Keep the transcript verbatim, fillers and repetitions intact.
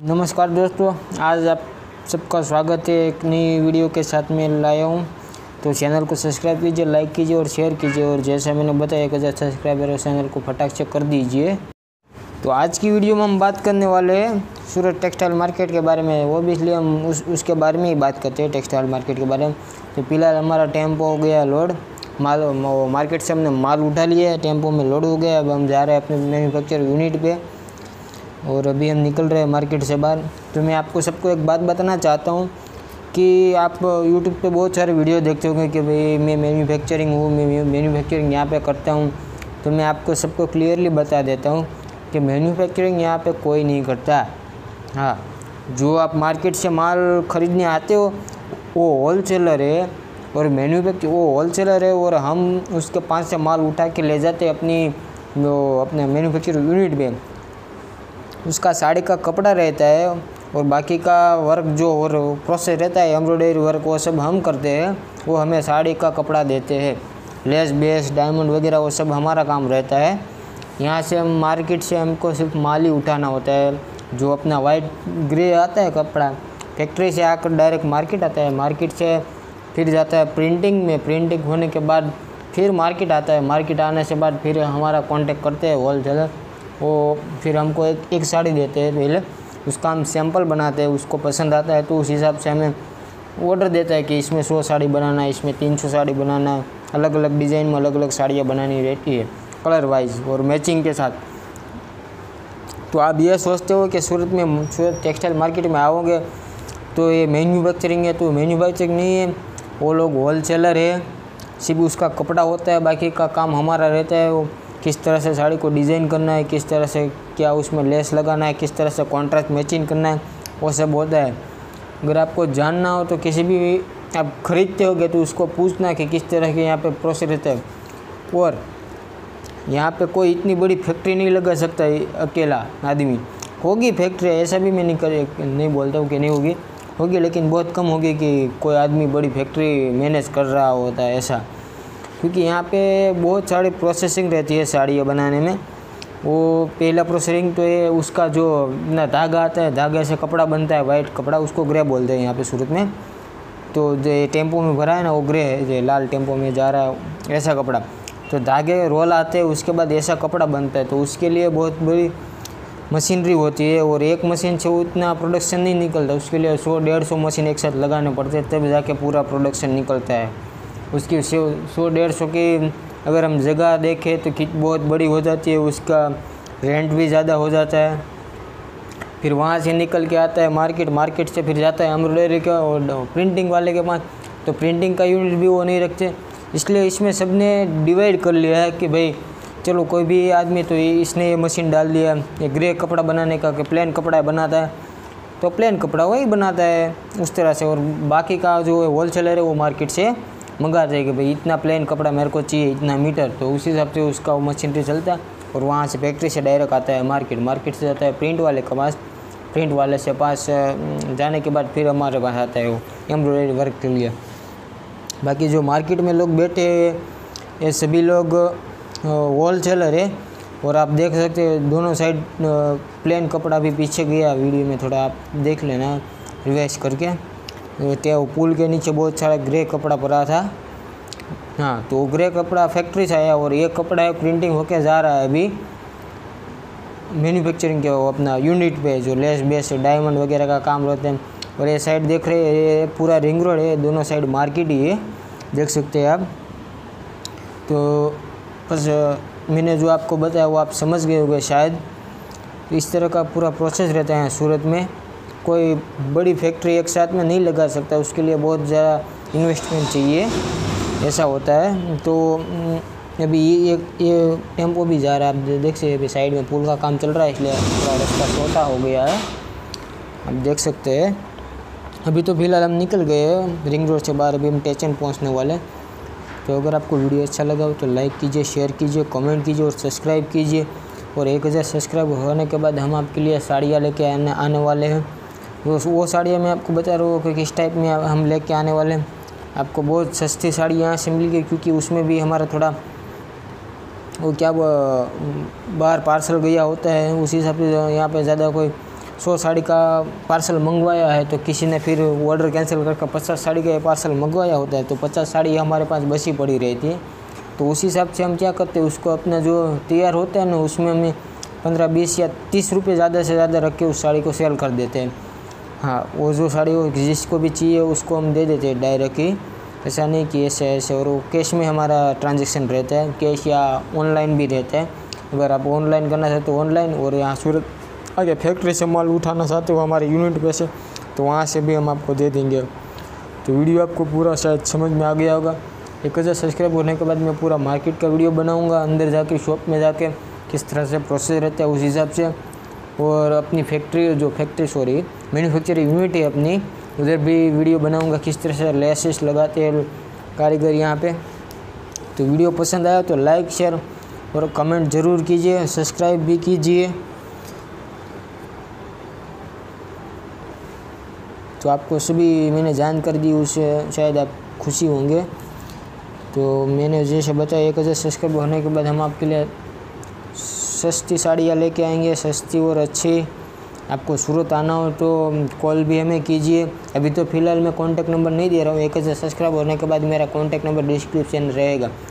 नमस्कार दोस्तों, आज आप सबका स्वागत है। एक नई वीडियो के साथ में लाया हूँ। तो चैनल को सब्सक्राइब कीजिए, लाइक कीजिए और शेयर कीजिए। और जैसा मैंने बताया एक हज़ार सब्सक्राइबर है, चैनल को फटाक से कर दीजिए। तो आज की वीडियो में हम बात करने वाले हैं सूरत टेक्सटाइल मार्केट के बारे में। वो भी इसलिए हम उस उसके बारे में ही बात करते हैं, टेक्सटाइल मार्केट के बारे में। तो फिलहाल हमारा टेम्पो हो गया लोड, माल मार्केट से हमने माल उठा लिया है, टेम्पो में लोड हो गया। अब हम जा रहे हैं अपने मैन्युफैक्चर यूनिट पे और अभी हम निकल रहे हैं मार्केट से बाहर। तो मैं आपको सबको एक बात बताना चाहता हूँ कि आप यूट्यूब पे बहुत सारे वीडियो देखते होंगे कि भाई मैं मैन्युफैक्चरिंग हूँ, मैं मैन्युफैक्चरिंग यहाँ पे करता हूँ। तो मैं आपको सबको क्लियरली बता देता हूँ कि मैन्युफैक्चरिंग यहाँ पे कोई नहीं करता। हाँ, जो आप मार्केट से माल ख़रीदने आते हो वो होलसेलर है और मैन्युफैक्चर वो होलसेलर है और हम उसके पास से माल उठा के ले जाते हैं अपनी वो अपने मैन्युफैक्चर यूनिट में। उसका साड़ी का कपड़ा रहता है और बाकी का वर्क जो और प्रोसेस रहता है, एम्ब्रॉयडरी वर्क, वो सब हम करते हैं। वो हमें साड़ी का कपड़ा देते हैं, लेस बेस डायमंड वगैरह वो सब हमारा काम रहता है। यहाँ से हम मार्केट से हमको सिर्फ माल ही उठाना होता है। जो अपना वाइट ग्रे आता है कपड़ा, फैक्ट्री से आकर डायरेक्ट मार्केट आता है, मार्केट से फिर जाता है प्रिंटिंग में, प्रिंटिंग होने के बाद फिर मार्केट आता है, मार्केट आने से बाद फिर हमारा कांटेक्ट करते हैं होलसेलर। वो फिर हमको एक एक साड़ी देते हैं, पहले उसका हम सैंपल बनाते हैं, उसको पसंद आता है तो उस हिसाब से हमें ऑर्डर देता है कि इसमें सौ साड़ी बनाना है, इसमें तीन सौ साड़ी बनाना है। अलग अलग डिज़ाइन में अलग अलग साड़ियाँ बनानी रहती है, कलर वाइज और मैचिंग के साथ। तो आप ये सोचते हो कि सूरत में सूरत टेक्सटाइल मार्केट में आओगे तो ये मैन्युफैक्चरिंग है, तो मैन्युफैक्चरिंग नहीं है। वो लोग होलसेलर है, सिर्फ उसका कपड़ा होता है, बाकी का काम हमारा रहता है। वो किस तरह से साड़ी को डिज़ाइन करना है, किस तरह से क्या उसमें लेस लगाना है, किस तरह से कॉन्ट्रास्ट मैचिंग करना है, वो सब होता है। अगर आपको जानना हो तो किसी भी आप ख़रीदते होगे तो उसको पूछना कि किस तरह के यहाँ पे प्रोसेस रहता है। और यहाँ पे कोई इतनी बड़ी फैक्ट्री नहीं लगा सकता अकेला आदमी। होगी फैक्ट्री, ऐसा भी मैं नहीं कर नहीं बोलता हूँ कि नहीं होगी, होगी, लेकिन बहुत कम होगी कि कोई आदमी बड़ी फैक्ट्री मैनेज कर रहा होता है ऐसा। क्योंकि यहाँ पे बहुत सारी प्रोसेसिंग रहती है साड़ियाँ बनाने में। वो पहला प्रोसेसिंग तो ये उसका जो ना धागा आता है, धागे से कपड़ा बनता है, वाइट कपड़ा, उसको ग्रे बोलते हैं यहाँ पे सूरत में। तो जो टेम्पो में भरा है ना वो ग्रे है, जो लाल टेम्पो में जा रहा है ऐसा कपड़ा। तो धागे रोल आते हैं, उसके बाद ऐसा कपड़ा बनता है। तो उसके लिए बहुत बड़ी मशीनरी होती है और एक मशीन से उतना प्रोडक्शन नहीं निकलता। उसके लिए सौ डेढ़ सौ मशीन एक साथ लगाने पड़ते हैं, तब जाके पूरा प्रोडक्शन निकलता है। उसकी सौ डेढ़ सौ की अगर हम जगह देखें तो कित बहुत बड़ी हो जाती है, उसका रेंट भी ज़्यादा हो जाता है। फिर वहाँ से निकल के आता है मार्केट, मार्केट से फिर जाता है एम्ब्रॉयडरी का और प्रिंटिंग वाले के पास। तो प्रिंटिंग का यूनिट भी वो नहीं रखते, इसलिए इसमें सब ने डिवाइड कर लिया है कि भाई चलो कोई भी आदमी तो इसने ये मशीन डाल दिया, ये ग्रे कपड़ा बनाने का कि प्लेन कपड़ा बनाता है तो प्लेन कपड़ा वही बनाता है उस तरह से। और बाकी का जो होलसेलर है वो मार्केट से मंगाते हैं कि भाई इतना प्लेन कपड़ा मेरे को चाहिए, इतना मीटर, तो उस हिसाब से उसका वो मशीनरी चलता है। और वहाँ से फैक्ट्री से डायरेक्ट आता है मार्केट, मार्केट से जाता है प्रिंट वाले के पास, प्रिंट वाले से पास जाने के बाद फिर हमारे पास आता है वो एम्ब्रॉयडरी वर्क के लिए। बाकी जो मार्केट में लोग बैठे हैं ये सभी लोग होलसेलर है। और आप देख सकते हैं दोनों साइड प्लेन कपड़ा भी पीछे गया, वीडियो में थोड़ा आप देख लेना रिवाइज करके। तो पुल के नीचे बहुत सारा ग्रे कपड़ा पड़ा था। हाँ, तो ग्रे कपड़ा फैक्ट्री से आया और ये कपड़ा है प्रिंटिंग होके जा रहा है अभी मैन्युफैक्चरिंग के वो अपना यूनिट पे, जो लेस बेस डायमंड वगैरह का काम रहते हैं। और ये साइड देख रहे हैं, ये पूरा रिंग रोड है, दोनों साइड मार्केट ही है, देख सकते हैं आप। तो बस मैंने जो आपको बताया वो आप समझ गए होंगे शायद। तो इस तरह का पूरा प्रोसेस रहता है सूरत में। कोई बड़ी फैक्ट्री एक साथ में नहीं लगा सकता, उसके लिए बहुत ज़्यादा इन्वेस्टमेंट चाहिए, ऐसा होता है। तो अभी ये ये टेम्पो भी जा रहा है, आप देख सकते हैं। अभी साइड में पुल का काम चल रहा है, इसलिए पूरा रास्ता छोटा हो गया है, आप देख सकते हैं। अभी तो फिलहाल हम निकल गए हैं रिंग रोड से बाहर, अभी हम स्टेशन पहुंचने वाले। तो अगर आपको वीडियो अच्छा लगा हो तो लाइक कीजिए, शेयर कीजिए, कमेंट कीजिए और सब्सक्राइब कीजिए। और एक हज़ार सब्सक्राइब होने के बाद हम आपके लिए साड़ियाँ लेके आने आने वाले हैं। वो वो साड़ियाँ मैं आपको बता रहा हूँ कि किस टाइप में हम लेके आने वाले हैं। आपको बहुत सस्ती साड़ी यहाँ से मिल गई, क्योंकि उसमें भी हमारा थोड़ा वो क्या बाहर पार्सल गया होता है, उसी हिसाब से यहाँ पे ज़्यादा कोई सौ साड़ी का पार्सल मंगवाया है तो किसी ने फिर ऑर्डर कैंसिल करके पचास साड़ी का पार्सल मंगवाया होता है, तो पचास साड़ी हमारे पास बची पड़ी रहती है। तो उस हिसाब से हम क्या करते हैं, उसको अपना जो तैयार होता है ना उसमें हमें पंद्रह बीस या तीस रुपये ज़्यादा से ज़्यादा रख के उस साड़ी को सेल कर देते हैं। हाँ, वो जो साड़ी हो जिसको भी चाहिए उसको हम दे देते हैं डायरेक्ट ही, ऐसा नहीं कि ऐसे ऐसे। और वो कैश में हमारा ट्रांजेक्शन रहता है, कैश या ऑनलाइन भी रहता है। अगर आप ऑनलाइन करना चाहते हो ऑनलाइन, और यहाँ सूरत आगे फैक्ट्री से माल उठाना चाहते हो हमारे यूनिट पे से, तो वहाँ से भी हम आपको दे देंगे। तो वीडियो आपको पूरा शायद समझ में आ गया होगा। एक हज़ार सब्सक्राइब होने के बाद मैं पूरा मार्केट का वीडियो बनाऊँगा, अंदर जाके शॉप में जाके किस तरह से प्रोसेस रहता है उस हिसाब से। और अपनी फैक्ट्री जो फैक्ट्री सॉरी मैन्युफैक्चरिंग यूनिट है अपनी, उधर भी वीडियो बनाऊंगा किस तरह से लेसेस लगाते हैं कारीगर यहाँ पे। तो वीडियो पसंद आया तो लाइक शेयर और कमेंट ज़रूर कीजिए, सब्सक्राइब भी कीजिए। तो आपको सभी मैंने जानकारी दी उससे शायद आप खुशी होंगे। तो मैंने जैसे बताया एक हज़ार सब्सक्राइब होने के बाद हम आपके लिए सस्ती साड़ियाँ लेके आएंगे, सस्ती और अच्छी। आपको सूरत आना हो तो कॉल भी हमें कीजिए। अभी तो फ़िलहाल मैं कॉन्टैक्ट नंबर नहीं दे रहा हूँ, एक हज़ार सब्सक्राइब होने के बाद मेरा कॉन्टैक्ट नंबर डिस्क्रिप्शन रहेगा।